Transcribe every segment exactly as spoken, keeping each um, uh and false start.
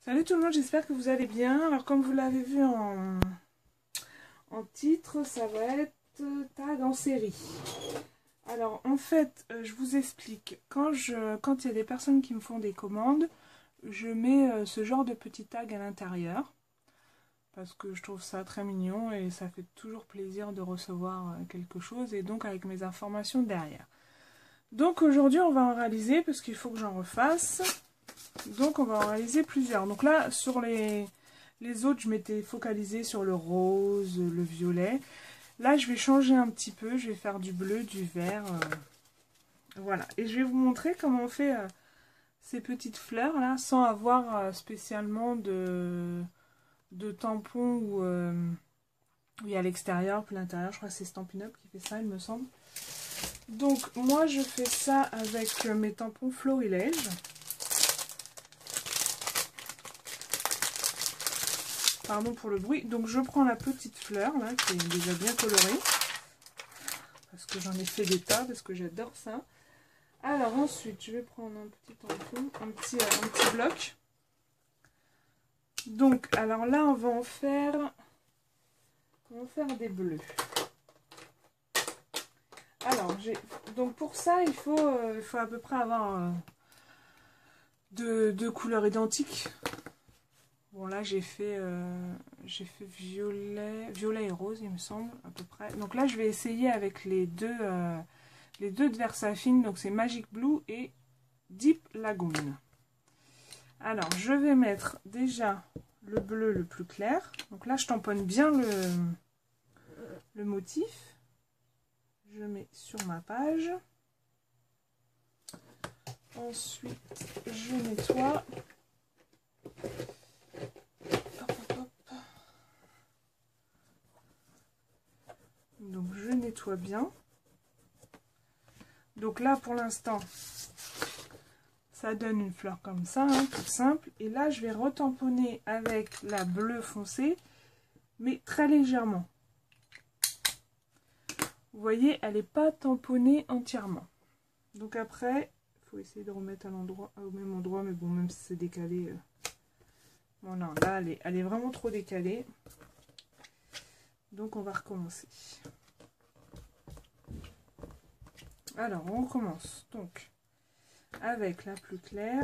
Salut tout le monde, j'espère que vous allez bien. Alors comme vous l'avez vu en, en titre, ça va être tag en série. Alors en fait, euh, je vous explique. Quand je, quand il y a des personnes qui me font des commandes, je mets euh, ce genre de petit tag à l'intérieur. Parce que je trouve ça très mignon et ça fait toujours plaisir de recevoir euh, quelque chose. Et donc avec mes informations derrière. Donc aujourd'hui on va en réaliser parce qu'il faut que j'en refasse. Donc on va en réaliser plusieurs. Donc là sur les, les autres je m'étais focalisée sur le rose, le violet. Là je vais changer un petit peu, je vais faire du bleu, du vert. Euh, voilà. Et je vais vous montrer comment on fait euh, ces petites fleurs là sans avoir euh, spécialement de, de tampons ou euh, oui, à l'extérieur puis à l'intérieur. Je crois que c'est Stampin' Up qui fait ça il me semble. Donc moi je fais ça avec mes tampons Florilège. Pardon pour le bruit. Donc je prends la petite fleur là qui est déjà bien colorée. Parce que j'en ai fait des tas, parce que j'adore ça. Alors ensuite je vais prendre un petit tampon, un petit, un petit bloc. Donc alors là on va en faire, on va en faire des bleus. Alors j'ai donc pour ça il faut, euh, il faut à peu près avoir euh, deux, deux couleurs identiques. Bon là j'ai fait, euh, j'ai fait violet, violet et rose il me semble à peu près. Donc là je vais essayer avec les deux, euh, les deux de Versafine, donc c'est Magic Blue et Deep Lagoon. Alors je vais mettre déjà le bleu le plus clair. Donc là je tamponne bien le, le motif. Je mets sur ma page. Ensuite je nettoie. Donc je nettoie bien. Donc là pour l'instant ça donne une fleur comme ça, hein, toute simple. Et là je vais retamponner avec la bleue foncée, mais très légèrement. Vous voyez, elle n'est pas tamponnée entièrement. Donc après, il faut essayer de remettre à l'endroit, au même endroit, mais bon, même si c'est décalé. Euh... Bon non, là elle est, elle est vraiment trop décalée. Donc on va recommencer. Alors on recommence donc avec la plus claire.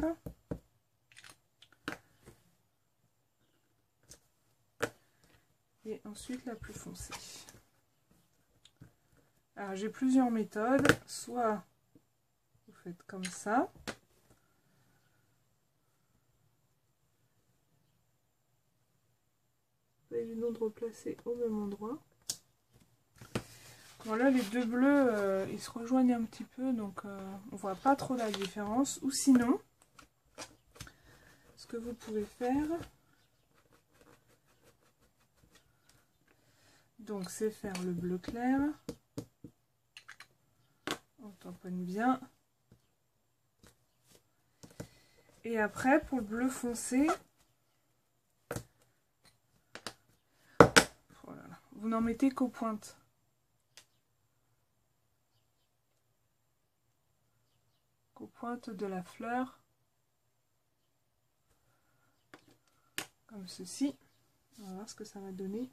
Et ensuite la plus foncée. Alors j'ai plusieurs méthodes. Soit vous faites comme ça. Une autre replacer au même endroit. Voilà, les deux bleus, euh, ils se rejoignent un petit peu, donc euh, on voit pas trop la différence. Ou sinon, ce que vous pouvez faire, donc c'est faire le bleu clair. On tamponne bien. Et après, pour le bleu foncé, oh là là, vous n'en mettez qu'aux pointes. Qu'aux pointes de la fleur. Comme ceci. On va voir ce que ça va donner.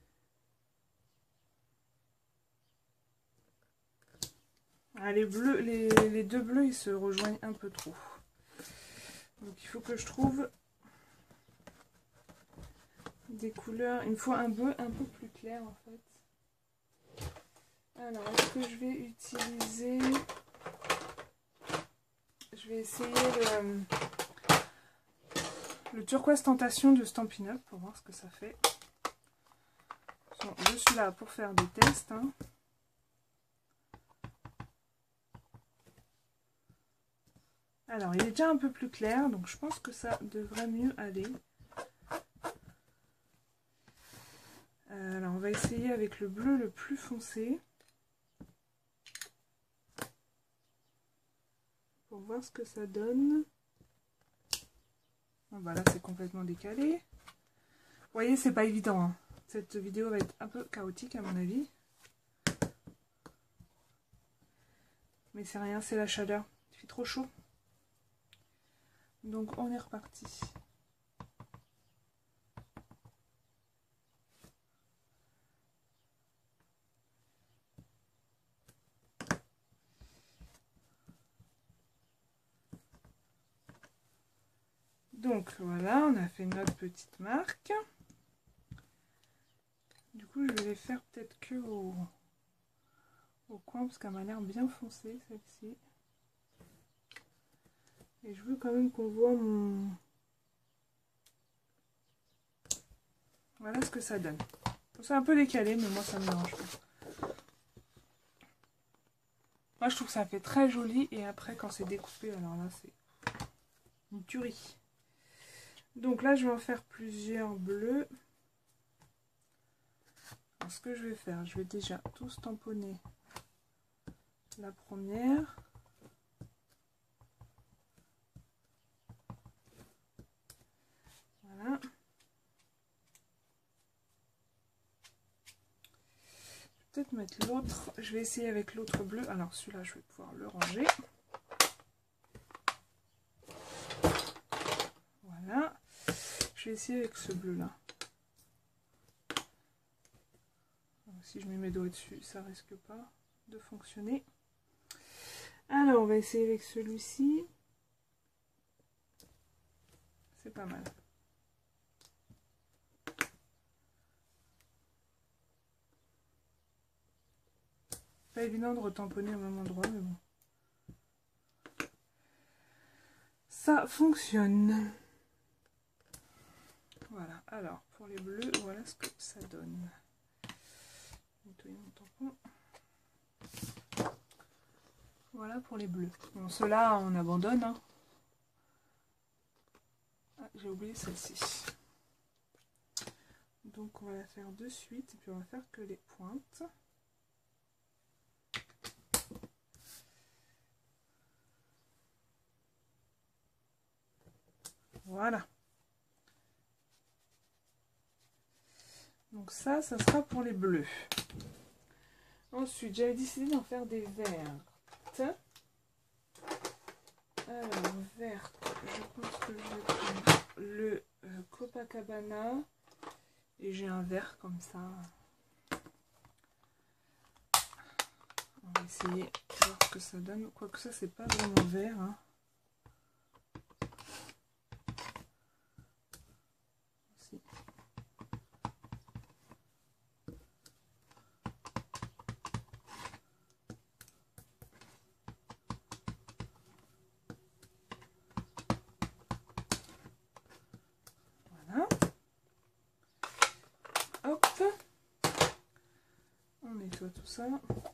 Ah, les, bleus, les, les deux bleus, ils se rejoignent un peu trop. Donc il faut que je trouve des couleurs. Il me faut un bleu un peu plus clair en fait. Alors, est-ce que je vais utiliser... Je vais essayer le, le turquoise tentation de Stampin' Up pour voir ce que ça fait. Bon, je suis là pour faire des tests. Hein. Alors, il est déjà un peu plus clair, donc je pense que ça devrait mieux aller. Euh, alors, on va essayer avec le bleu le plus foncé. Pour voir ce que ça donne. Bon, bah là, c'est complètement décalé. Vous voyez, c'est pas évident. Hein. Cette vidéo va être un peu chaotique à mon avis. Mais c'est rien, c'est la chaleur. Il fait trop chaud. Donc, on est reparti. Donc voilà, on a fait notre petite marque. Du coup, je vais les faire peut-être que au, au coin parce qu'elle m'a l'air bien foncée celle-ci. Et je veux quand même qu'on voit mon... Voilà ce que ça donne. C'est un peu décalé, mais moi ça me dérange pas. Moi je trouve que ça fait très joli et après quand c'est découpé, alors là c'est une tuerie. Donc là je vais en faire plusieurs bleus. Alors, ce que je vais faire, je vais déjà tous tamponner la première. Voilà. Peut-être mettre l'autre. Je vais essayer avec l'autre bleu. Alors celui-là, je vais pouvoir le ranger. Voilà. Je vais essayer avec ce bleu-là. Si je mets mes doigts dessus, ça risque pas de fonctionner. Alors, on va essayer avec celui-ci. C'est pas mal. Pas évident de retamponner au même endroit, mais bon. Ça fonctionne. Voilà. Alors, pour les bleus, voilà ce que ça donne. Nettoyer mon tampon. Voilà pour les bleus. Bon, ceux-là, on abandonne. Hein. Ah, j'ai oublié celle-ci. Donc, on va la faire de suite. Et puis, on va faire que les pointes. Voilà. Donc ça, ça sera pour les bleus. Ensuite, j'avais décidé d'en faire des vertes. Alors, verte, je pense que je vais prendre le euh, Copacabana. Et j'ai un vert comme ça. On va essayer de voir ce que ça donne. Quoique ça, c'est pas vraiment vert. Hein. Si. Voilà. Hop. On nettoie tout ça.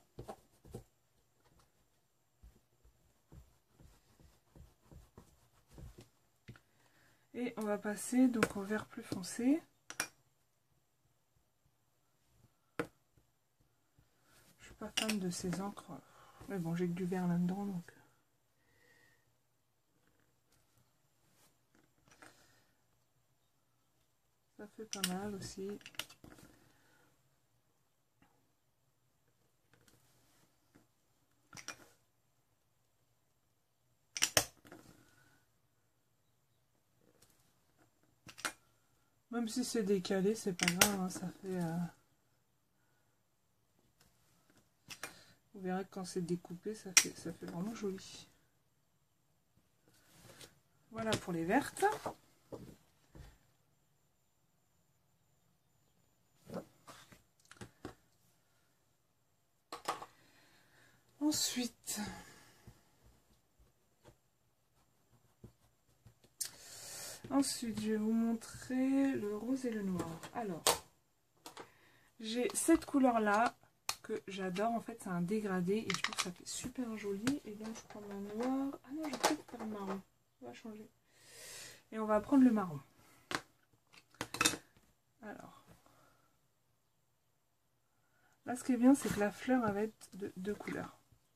Et on va passer donc au vert plus foncé. Je suis pas fan de ces encres. Mais bon, j'ai que du vert là-dedans, donc. Ça fait pas mal aussi. Même si c'est décalé, c'est pas grave, hein, ça fait... Euh... Vous verrez que quand c'est découpé, ça fait, ça fait vraiment joli. Voilà pour les vertes. Ensuite... Ensuite, je vais vous montrer le rose et le noir. Alors, j'ai cette couleur-là que j'adore. En fait, c'est un dégradé et je trouve que ça fait super joli. Et donc, je prends ma noire. Ah non, je vais peut-être faire le marron. On va changer. Et on va prendre le marron. Alors, là, ce qui est bien, c'est que la fleur elle va être de deux couleurs.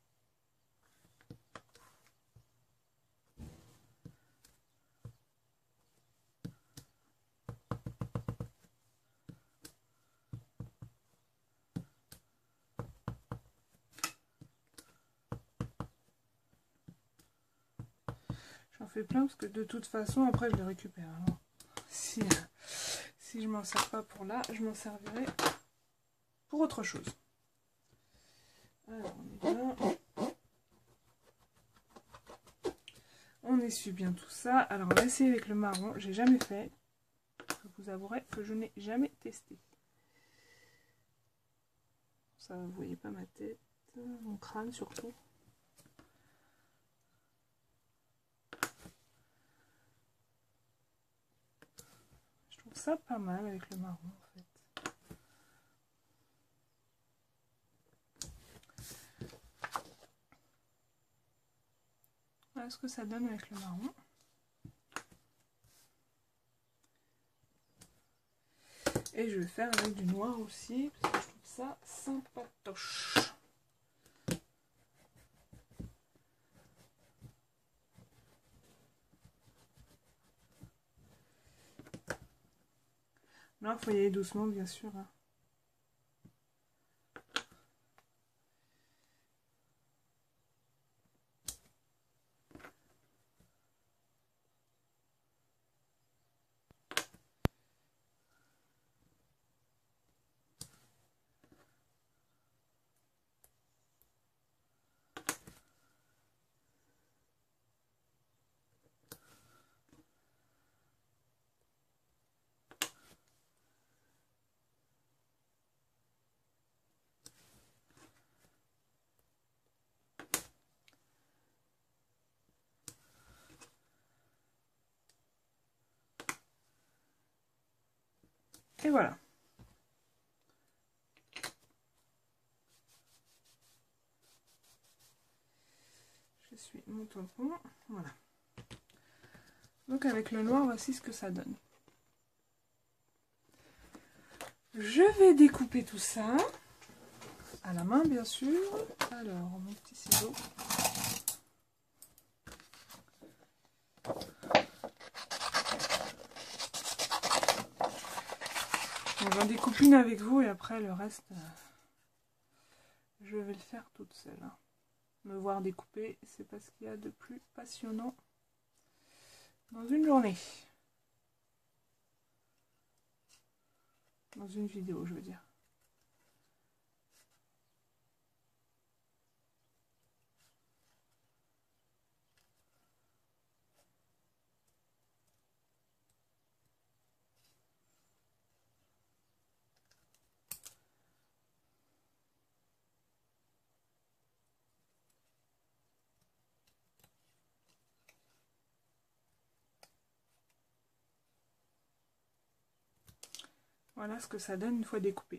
J'en fais plein parce que de toute façon, après, je les récupère. Alors, si, si je m'en sers pas pour là, je m'en servirai pour autre chose. Alors, on y va. On essuie bien tout ça. Alors on va essayer avec le marron. J'ai jamais fait. Je vous avouerai que je n'ai jamais testé. Ça, vous voyez pas ma tête, mon crâne surtout. Je trouve ça pas mal avec le marron en fait. Voilà ce que ça donne avec le marron. Et je vais faire avec du noir aussi, parce que je trouve ça sympatoche. Là, il faut y aller doucement, bien sûr. Hein. Et voilà. Je suis mon tampon. Voilà. Donc avec le noir, voici ce que ça donne. Je vais découper tout ça. À la main, bien sûr. Alors, mon petit ciseau. Bon, j'en découpe une avec vous et après le reste, euh, je vais le faire toute seule. Hein. Me voir découper, c'est pas ce qu'il y a de plus passionnant dans une journée. Dans une vidéo, je veux dire. Voilà ce que ça donne une fois découpé.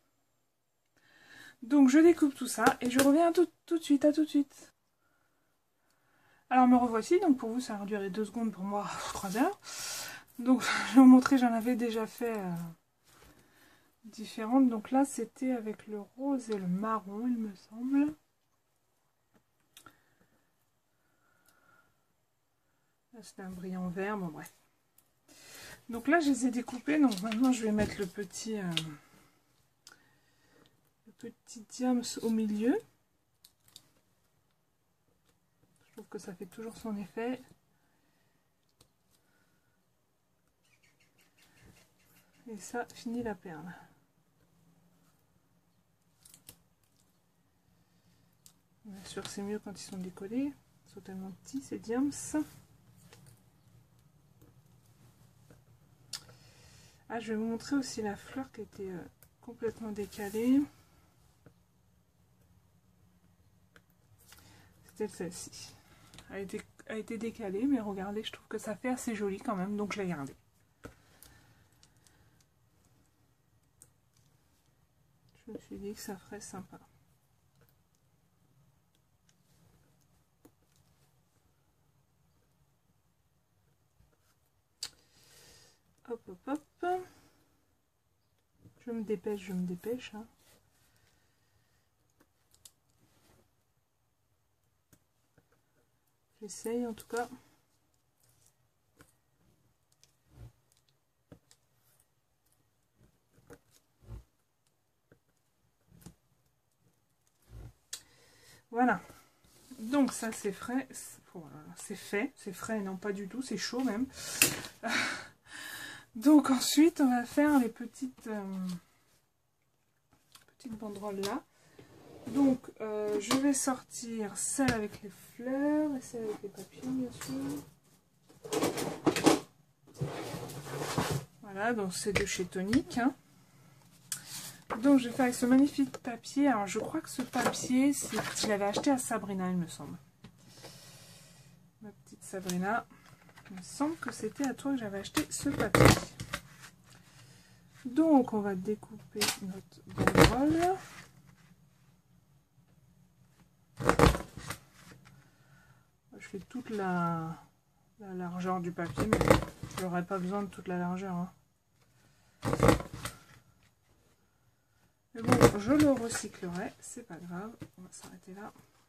Donc je découpe tout ça et je reviens tout, tout de suite, à tout de suite. Alors me revoici, donc pour vous ça va durer deux secondes, pour moi trois heures. Donc je vais vous montrer, j'en avais déjà fait euh, différentes. Donc là c'était avec le rose et le marron il me semble. Là c'était un brillant vert, bon bref. Donc là je les ai découpés, donc maintenant je vais mettre le petit... Euh, petit diams au milieu. Je trouve que ça fait toujours son effet. Et ça finit la perle. Bien sûr c'est mieux quand ils sont décollés. Ils sont tellement petits ces diams. Ah, je vais vous montrer aussi la fleur qui était euh, complètement décalée. C'était celle-ci. Elle a été, a été décalée, mais regardez, je trouve que ça fait assez joli quand même, donc je l'ai gardée. Je me suis dit que ça ferait sympa. Hop, hop, hop. Je me dépêche, je me dépêche. Hein. J'essaye en tout cas. Voilà. Donc ça c'est frais. Voilà, c'est fait. C'est frais, non pas du tout. C'est chaud même. Donc ensuite on va faire les petites, euh, petites banderoles là. Donc euh, je vais sortir celle avec les fleurs et celle avec les papillons bien sûr. Voilà, donc c'est de chez Tonique. Hein. Donc je vais faire avec ce magnifique papier. Alors je crois que ce papier, je l'avais acheté à Sabrina, il me semble. Ma petite Sabrina. Il me semble que c'était à toi que j'avais acheté ce papier. Donc on va découper notre banderole. Je fais toute la, la largeur du papier, mais je n'aurai pas besoin de toute la largeur. Hein. Mais bon, je le recyclerai, c'est pas grave. On va s'arrêter là.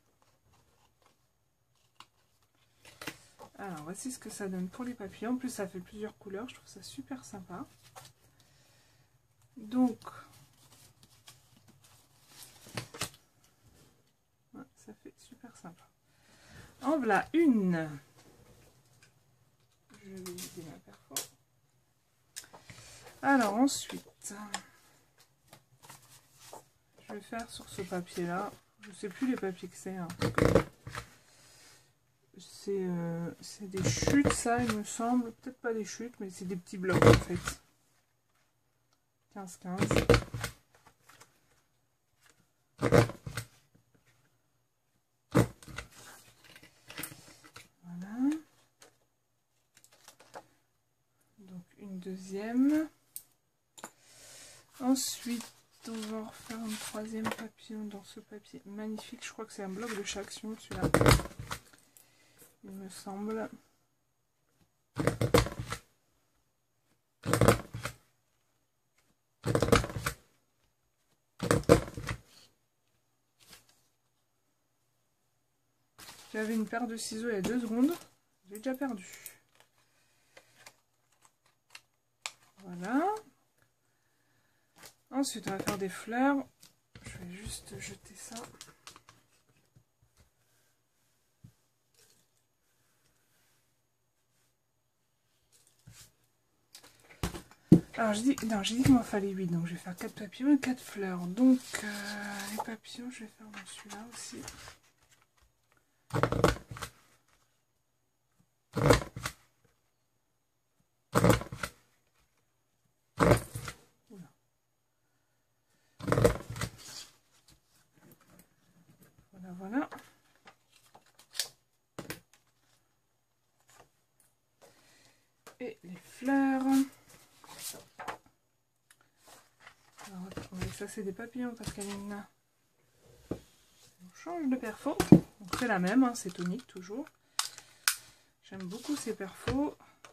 Alors, voici ce que ça donne pour les papiers. En plus, ça fait plusieurs couleurs. Je trouve ça super sympa. Donc, ouais, ça fait super sympa. En voilà une. Je vais vider ma perfo. Alors, ensuite, je vais faire sur ce papier-là. Je ne sais plus les papiers que c'est. Hein, c'est euh, des chutes, ça, il me semble. Peut-être pas des chutes, mais c'est des petits blocs, en fait. quinze quinze. Voilà. Donc, une deuxième. Ensuite, on va en refaire un troisième papillon dans ce papier magnifique. Je crois que c'est un bloc de chaque action, celui-là. Il me semble. J'avais une paire de ciseaux il y a deux secondes. J'ai déjà perdu. Voilà. Ensuite, on va faire des fleurs. Je vais juste jeter ça. Alors, je dis, non, j'ai dit qu'il m'en fallait huit, donc je vais faire quatre papillons et quatre fleurs. Donc, euh, les papillons, je vais faire dans celui-là aussi. Oula. Voilà, voilà. Et les fleurs. Alors, attendez, ça c'est des papillons parce qu'Aline, on change de perfo. Donc c'est la même, hein, c'est Tonique toujours. J'aime beaucoup ces perfos.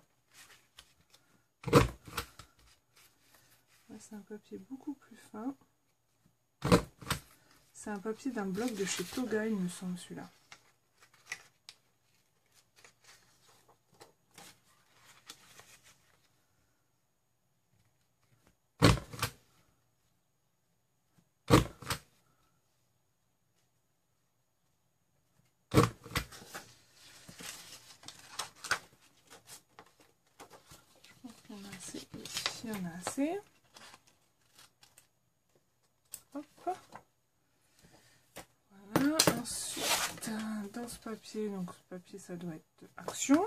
C'est un papier beaucoup plus fin. C'est un papier d'un bloc de chez Toga, il me semble, celui-là. Il y en a assez. Hop. Voilà. Ensuite, dans ce papier, donc ce papier, ça doit être action.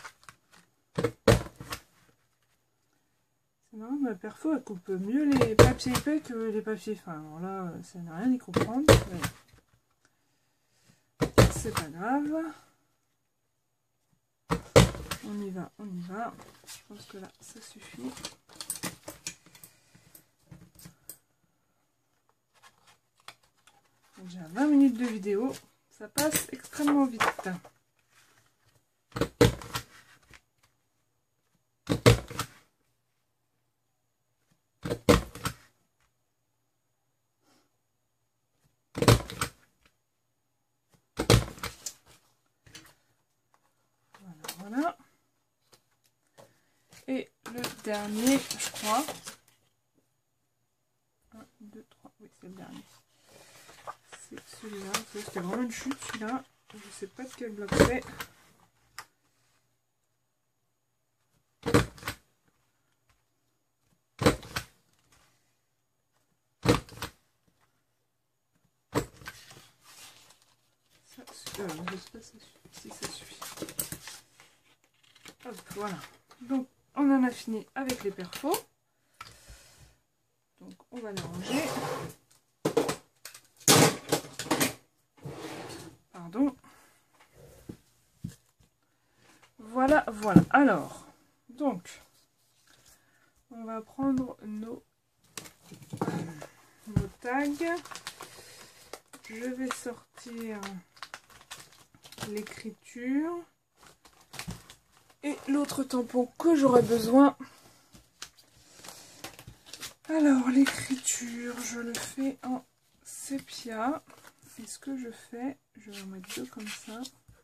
C'est marrant, ma perfo, elle coupe mieux les papiers épais que les papiers fins. Alors là, ça n'a rien à y comprendre. C'est pas grave. On y va, on y va. Je pense que là, ça suffit. Déjà vingt minutes de vidéo, ça passe extrêmement vite. Voilà, voilà. Et le dernier, je crois. un, deux, trois, oui, c'est le dernier. C'est celui-là, c'était vraiment une chute celui-là, je ne sais pas de quel bloc c'est. Ça, euh, je sais pas si ça suffit. Si ça suffit. Hop, voilà. Donc on en a fini avec les perfos. Donc on va les ranger. Pardon. Voilà, voilà. Alors, donc, on va prendre nos, nos tags. Je vais sortir l'écriture. Et l'autre tampon que j'aurai besoin. Alors, l'écriture, je le fais en sépia. Et ce que je fais, je vais en mettre deux comme ça.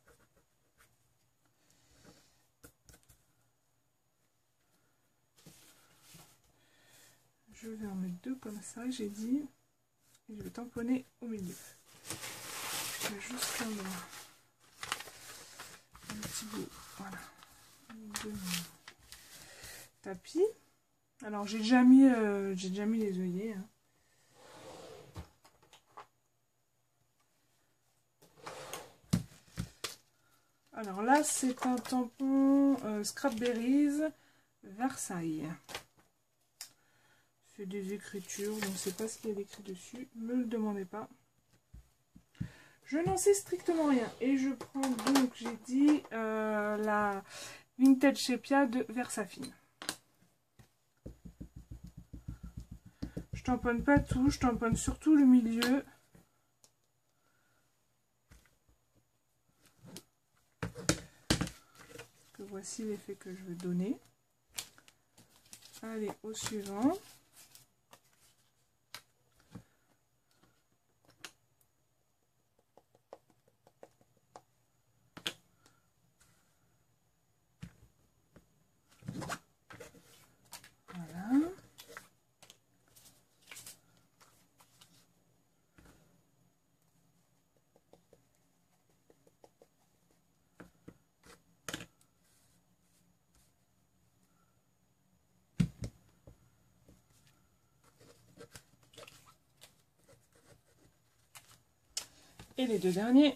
Je vais en mettre deux comme ça, j'ai dit. Et je vais tamponner au milieu. Je vais juste prendre un petit bout. Voilà. De tapis. Alors j'ai déjà mis euh, j'ai déjà mis les œillets. Hein. Alors là c'est un tampon euh, Scrapberries Versailles. C'est des écritures, je ne sais pas ce qu'il y a écrit dessus, ne me le demandez pas. Je n'en sais strictement rien. Et je prends donc, j'ai dit, euh, la Vintage Sepia de Versafine. Je tamponne pas tout, je tamponne surtout le milieu. Que voici l'effet que je veux donner. Allez, au suivant. Voilà. Et les deux derniers.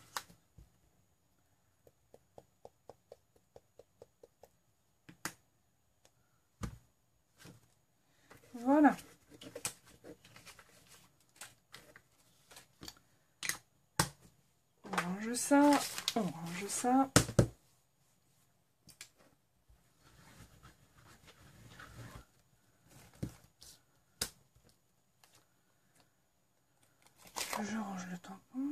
Voilà. On range ça, on range ça. Je range le tampon.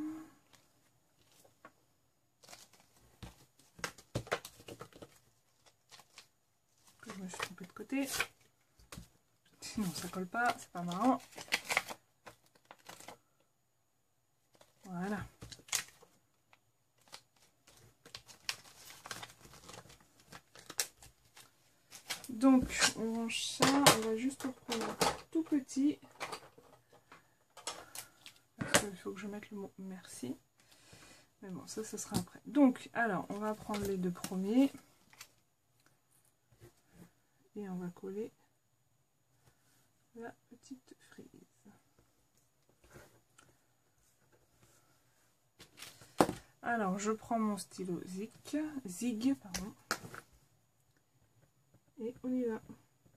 Que je me suis trompée de côté. Sinon ça colle pas, c'est pas marrant. Voilà. Donc on range ça, on va juste prendre un tout petit. Parce qu'il faut que je mette le mot merci. Mais bon, ça, ce sera après. Donc, alors, on va prendre les deux premiers. Et on va coller la petite frise. Alors, je prends mon stylo Zig, Zig, pardon. Et on y va.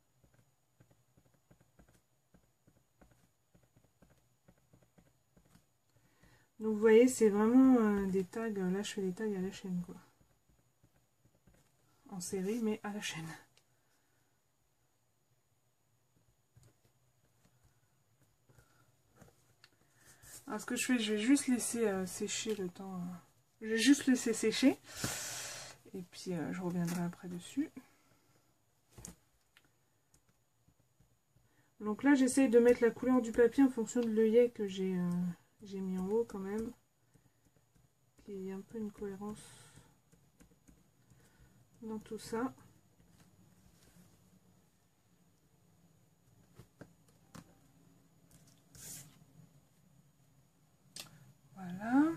Donc, vous voyez, c'est vraiment euh, des tags. Là, je fais des tags à la chaîne, quoi. En série, mais à la chaîne. Alors, ce que je fais, je vais juste laisser euh, sécher le temps. Euh, je vais juste laisser sécher. Et puis, euh, je reviendrai après dessus. Donc là, j'essaye de mettre la couleur du papier en fonction de l'œillet que j'ai euh, j'ai mis en haut quand même. Il y a un peu une cohérence dans tout ça. Voilà.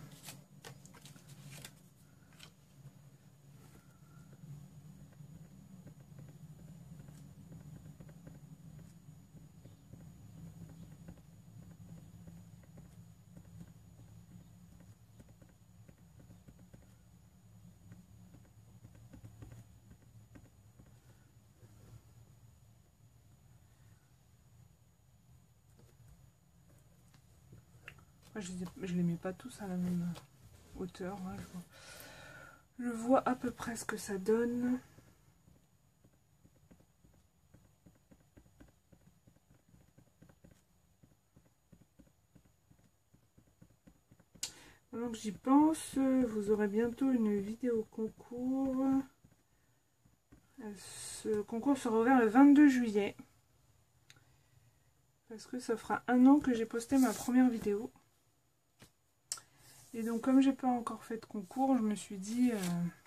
Après, je ne les mets pas tous à la même hauteur. Hein. Je, vois, je vois à peu près ce que ça donne. Pendant que j'y pense, vous aurez bientôt une vidéo concours. Ce concours sera ouvert le vingt-deux juillet. Parce que ça fera un an que j'ai posté ma première vidéo. Et donc comme j'ai pas encore fait de concours, je me suis dit euh,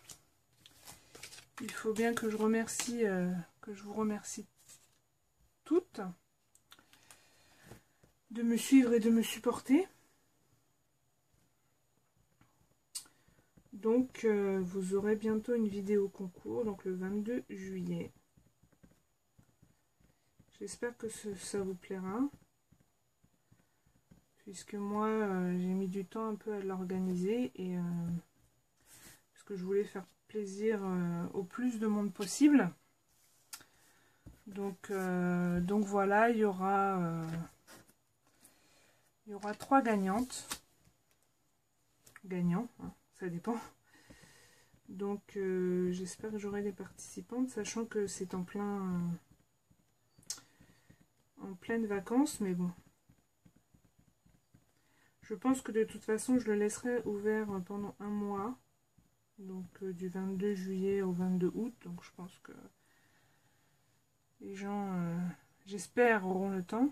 il faut bien que je remercie, euh, que je vous remercie toutes de me suivre et de me supporter. Donc euh, vous aurez bientôt une vidéo concours, donc le vingt-deux juillet. J'espère que ce, ça vous plaira. Puisque moi euh, j'ai mis du temps un peu à l'organiser et euh, parce que je voulais faire plaisir euh, au plus de monde possible. Donc, euh, donc voilà, il y aura euh, il y aura trois gagnantes. Gagnants, hein, ça dépend. Donc euh, j'espère que j'aurai des participantes, sachant que c'est en plein euh, en pleine vacances, mais bon. Je pense que de toute façon je le laisserai ouvert pendant un mois. Donc euh, du vingt-deux juillet au vingt-deux août. Donc je pense que les gens, euh, j'espère, auront le temps.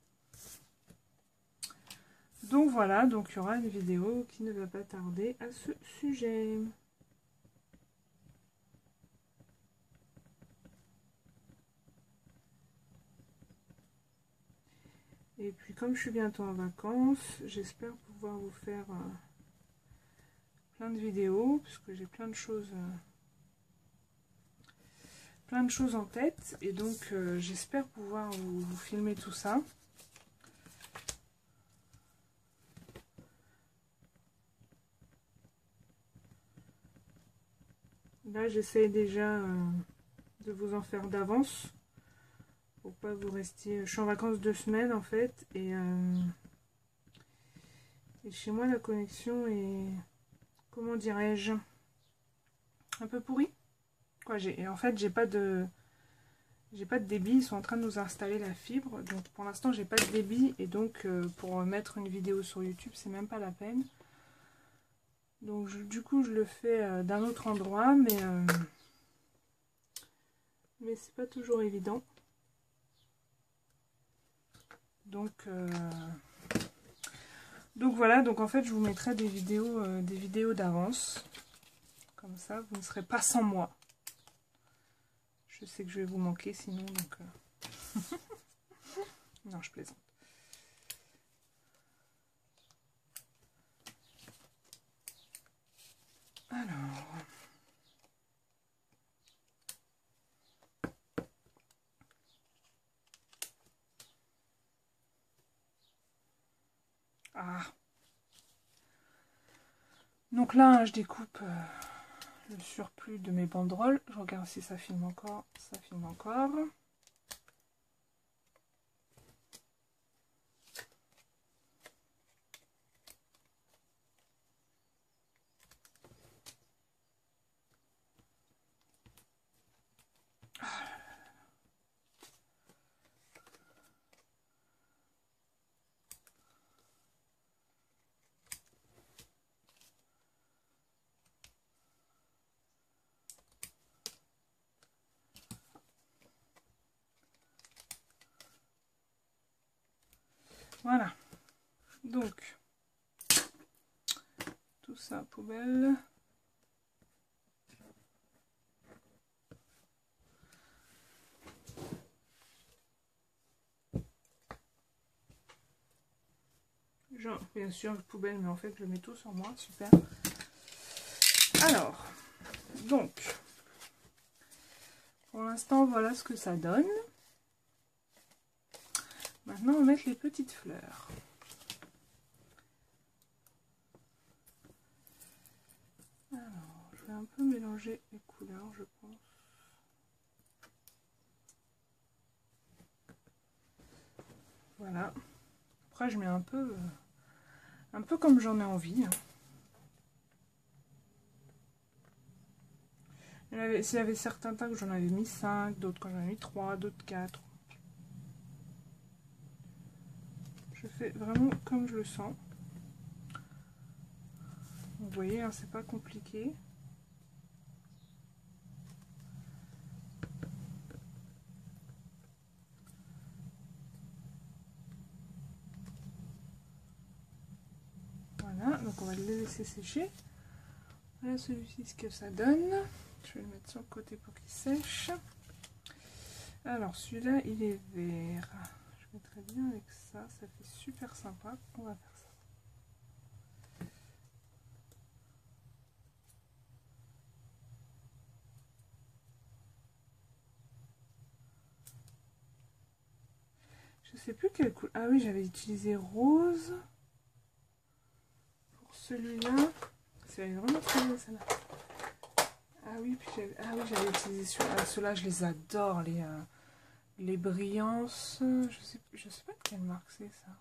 Donc voilà, donc il y aura une vidéo qui ne va pas tarder à ce sujet. Et puis comme je suis bientôt en vacances, j'espère pouvoir vous faire euh, plein de vidéos, puisque j'ai plein de choses euh, plein de choses en tête. Et donc euh, j'espère pouvoir vous, vous filmer tout ça. Là j'essaie déjà euh, de vous en faire d'avance. Pour pas que vous restiez... Je suis en vacances deux semaines en fait. Et, euh, et chez moi la connexion est... Comment dirais-je, un peu pourri. Quoi, j'ai, en fait, j'ai pas de, j'ai pas de débit. Ils sont en train de nous installer la fibre, donc pour l'instant, j'ai pas de débit et donc euh, pour mettre une vidéo sur YouTube, c'est même pas la peine. Donc je, du coup, je le fais euh, d'un autre endroit, mais euh, mais c'est pas toujours évident. Donc euh, donc voilà. Donc en fait, je vous mettrai des vidéos, euh, des vidéos d'avance. Comme ça, vous ne serez pas sans moi. Je sais que je vais vous manquer sinon, donc... Euh... non, je plaisante. Alors... Ah. Donc là, je découpe... Euh... le surplus de mes banderoles. Je regarde si ça filme encore. Ça filme encore. Voilà. Donc, tout ça poubelle. Genre, bien sûr, poubelle, mais en fait, je mets tout sur moi. Super. Alors, donc, pour l'instant, voilà ce que ça donne. Maintenant, on va mettre les petites fleurs. Alors, je vais un peu mélanger les couleurs, je pense. Voilà. Après, je mets un peu, euh, Un peu comme j'en ai envie. Il y avait, s'il y avait certains tas que j'en avais mis cinq, d'autres quand j'en ai mis trois, d'autres quatre. Je fais vraiment comme je le sens. Vous voyez, hein, c'est pas compliqué. Voilà, donc on va le laisser sécher. Voilà celui-ci, ce que ça donne. Je vais le mettre sur le côté pour qu'il sèche. Alors celui-là, il est vert. Je mettrai bien avec ça, ça fait super sympa. On va faire ça. Je sais plus quelle couleur. Ah oui, j'avais utilisé rose. Pour celui-là. C'est vraiment très bien celle-là. Ah oui, puis j'avais ah oui, j'avais utilisé celui-là. Ceux-là, je les adore. Les, euh, les brillances. Je sais, je sais pas de quelle marque c'est ça.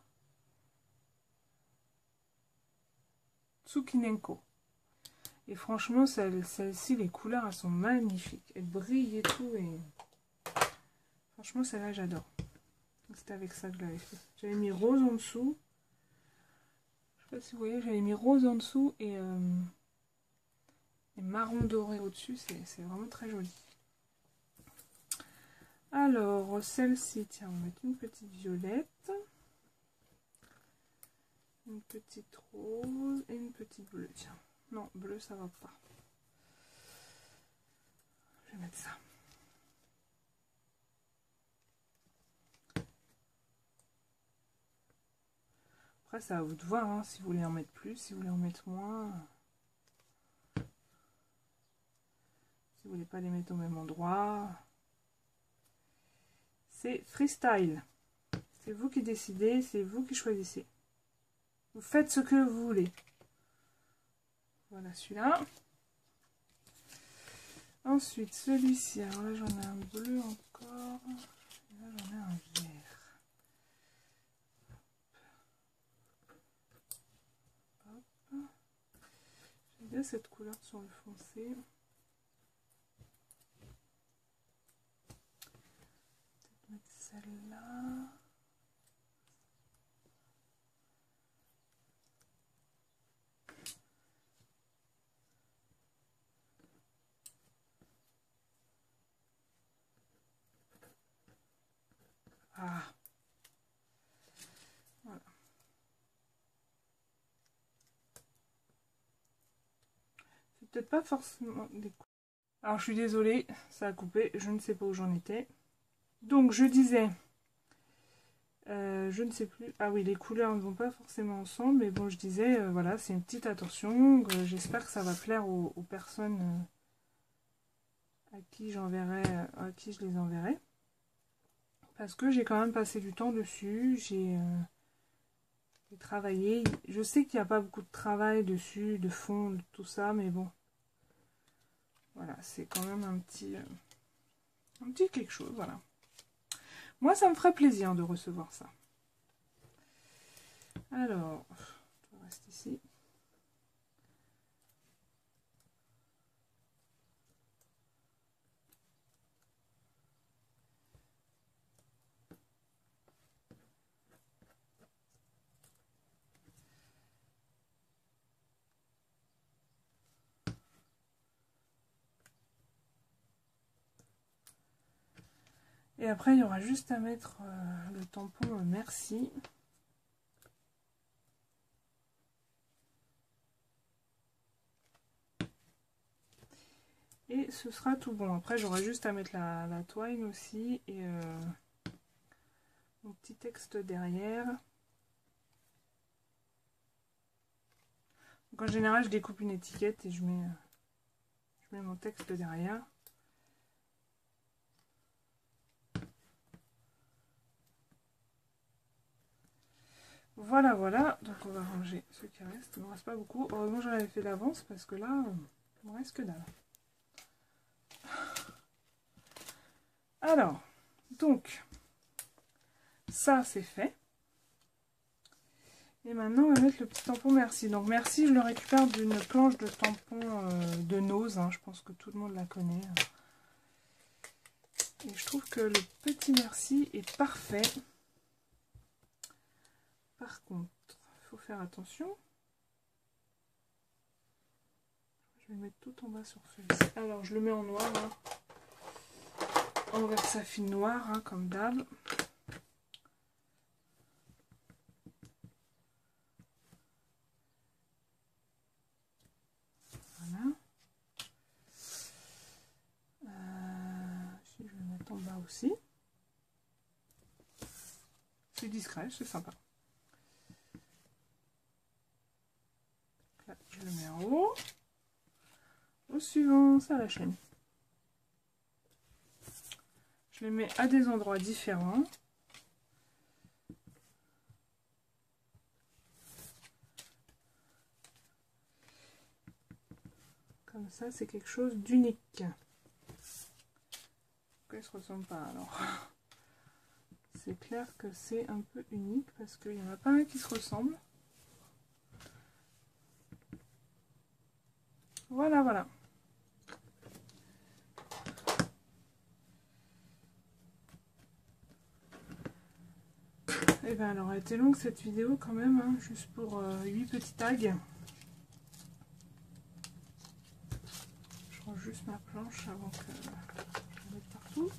Tsukinenko. Et franchement, celle-ci, celle les couleurs, elles sont magnifiques. Elles brillent et tout. Et franchement, celle-là, j'adore. C'était avec ça que je l'avais fait. J'avais mis rose en dessous. Je sais pas si vous voyez, j'avais mis rose en dessous et, euh, et marron doré au-dessus. C'est vraiment très joli. Alors, celle-ci, tiens, on va mettre une petite violette. Une petite rose et une petite bleue. Tiens, non, bleu, ça va pas. Je vais mettre ça. Après, c'est à vous de voir, hein, si vous voulez en mettre plus, si vous voulez en mettre moins. Si vous voulez pas les mettre au même endroit. C'est freestyle. C'est vous qui décidez, c'est vous qui choisissez. Vous faites ce que vous voulez. Voilà celui-là. Ensuite, celui-ci. Alors là, j'en ai un bleu encore. Et là, j'en ai un vert. Hop. J'aime bien cette couleur sur le foncé. Peut-être mettre celle-là. Ah. Voilà. C'est peut-être pas forcément des coups. Alors je suis désolée, ça a coupé, je ne sais pas où j'en étais. Donc je disais, euh, je ne sais plus, ah oui, les couleurs ne vont pas forcément ensemble, mais bon je disais, euh, voilà, c'est une petite attention, euh, j'espère que ça va plaire aux, aux personnes euh, à qui j'enverrai, euh, à qui je les enverrai. Parce que j'ai quand même passé du temps dessus, j'ai euh, travaillé, je sais qu'il n'y a pas beaucoup de travail dessus, de fond, de tout ça, mais bon. Voilà, c'est quand même un petit, euh, un petit quelque chose, voilà. Moi, ça me ferait plaisir de recevoir ça. Alors, on reste ici. Et après, il y aura juste à mettre euh, le tampon euh, merci. Et ce sera tout bon. Après, j'aurai juste à mettre la, la twine aussi. Et euh, mon petit texte derrière. Donc, en général, je découpe une étiquette et je mets, je mets mon texte derrière. Voilà, voilà. Donc, on va ranger ce qui reste. Il ne me reste pas beaucoup. Heureusement, j'en avais fait d'avance parce que là, il ne me reste que dalle. Alors, donc, ça, c'est fait. Et maintenant, on va mettre le petit tampon merci. Donc merci, je le récupère d'une planche de tampon euh, de Nose. Hein. Je pense que tout le monde la connaît. Et je trouve que le petit merci est parfait. Par contre, il faut faire attention. Je vais mettre tout en bas sur celui-ci. Alors, je le mets en noir. Hein. En versafine noire, hein, comme d'hab. Voilà. Euh, si je vais le mettre en bas aussi. C'est discret, c'est sympa. Là, je le mets en haut. Au suivant, ça la chaîne. Je les mets à des endroits différents. Comme ça, c'est quelque chose d'unique. Pourquoi ils ne se ressemblent pas alors? C'est clair que c'est un peu unique parce qu'il n'y en a pas un qui se ressemble. Voilà, voilà. Et bien alors, elle était longue cette vidéo quand même, hein, juste pour euh, huit petits tags. Je range juste ma planche avant que je la mette partout.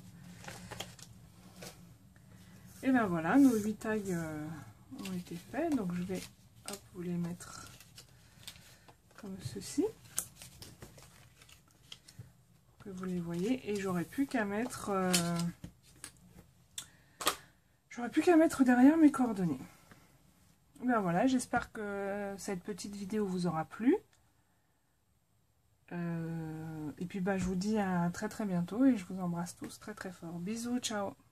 Et bien voilà, nos huit tags euh, ont été faits, donc je vais hop, vous les mettre comme ceci. Que vous les voyez, et j'aurais plus qu'à mettre euh, j'aurais plus qu'à mettre derrière mes coordonnées. Ben voilà, j'espère que cette petite vidéo vous aura plu, euh, et puis bah je vous dis à très très bientôt et je vous embrasse tous très très fort. Bisous, ciao.